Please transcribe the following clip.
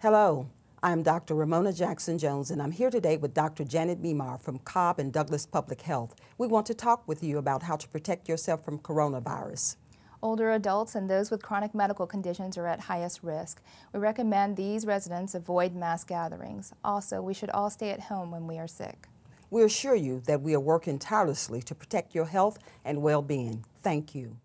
Hello, I'm Dr. Ramona Jackson Jones, and I'm here today with Dr. Janet Mimar from Cobb and Douglas Public Health. We want to talk with you about how to protect yourself from coronavirus. Older adults and those with chronic medical conditions are at highest risk. We recommend these residents avoid mass gatherings. Also, we should all stay at home when we are sick. We assure you that we are working tirelessly to protect your health and well-being. Thank you.